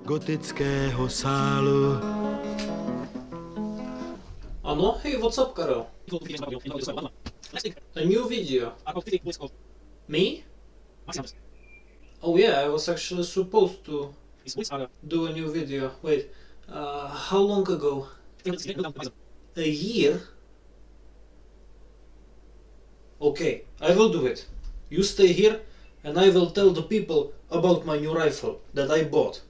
gotického sálu. Ano, hey, what's up, Karel? A new video. Me? Oh yeah, I was actually supposed to do a new video. Wait, how long ago? A year? Okay, I will do it. You stay here and I will tell the people about my new rifle that I bought.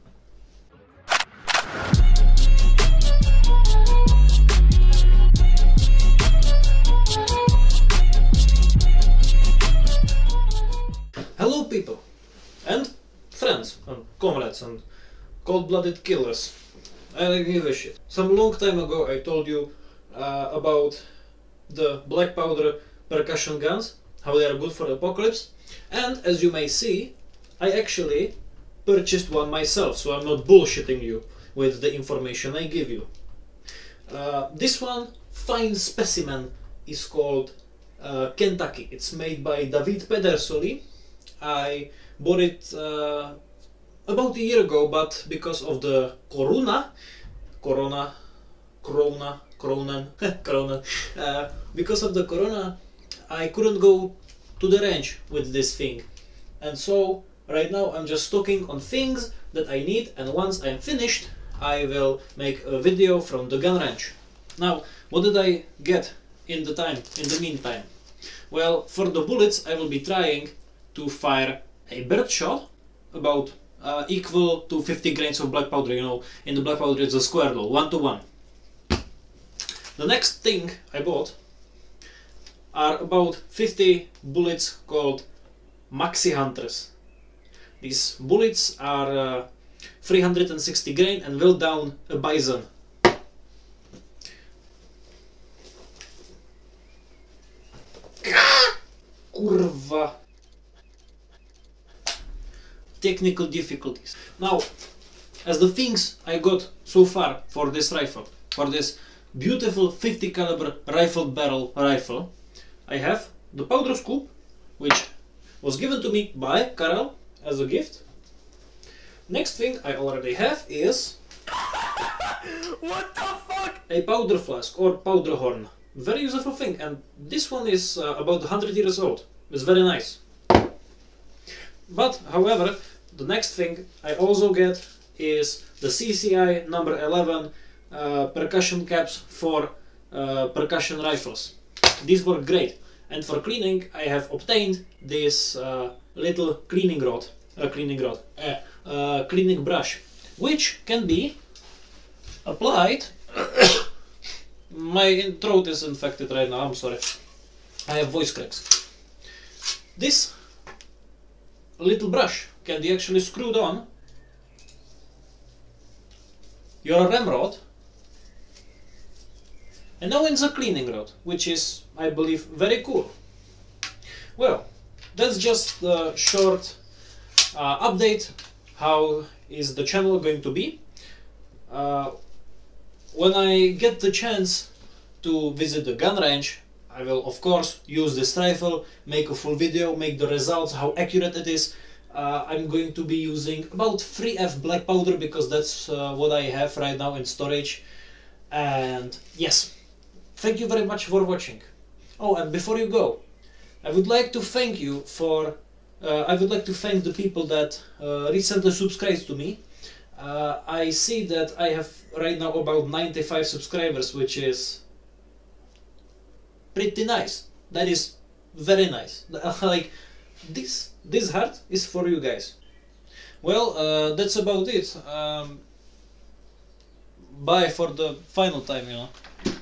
Hello people and friends and comrades and cold-blooded killers. I don't give a shit. Some long time ago I told you about the black powder percussion guns, how they are good for the apocalypse, and as you may see I actually purchased one myself, so I'm not bullshitting you with the information I give you. This one fine specimen is called Kentucky. It's made by David Pedersoli. I bought it about a year ago, but because of the corona, because of the corona, I couldn't go to the range with this thing, and so right now I'm just stocking on things that I need, and once I'm finished I will make a video from the gun range. Now, what did I get in the meantime? Well, for the bullets I will be trying to fire a bird shot about equal to 50 grains of black powder. You know, in the black powder it's a square law, 1-to-1. The next thing I bought are about 50 bullets called Maxi Hunters. These bullets are 360 grain and will down a bison. Kurwa. Technical difficulties. Now, as the things I got so far for this rifle, for this beautiful 50 caliber rifled barrel rifle, I have the powder scoop, which was given to me by Karel as a gift. Next thing I already have is What the fuck? a powder flask or powder horn. Very useful thing, and this one is about 100 years old. It's very nice. But, however, the next thing I also get is the CCI number 11 percussion caps for percussion rifles. These work great, and for cleaning I have obtained this little cleaning brush, which can be applied. My throat is infected right now, I'm sorry. I have voice cracks. This little brush can be actually screwed on your ramrod, and now it's a cleaning rod, which is, I believe, very cool. Well, that's just the short update. How is the channel going to be? When I get the chance to visit the gun range, I will of course use this rifle, make a full video, make the results, how accurate it is. I'm going to be using about 3F black powder because that's what I have right now in storage. And yes, thank you very much for watching. Oh, and before you go, I would like to thank you for I would like to thank the people that recently subscribed to me. I see that I have right now about 95 subscribers, which is pretty nice. That is very nice. Like, this heart is for you guys. Well, that's about it. Bye for the final time, you know.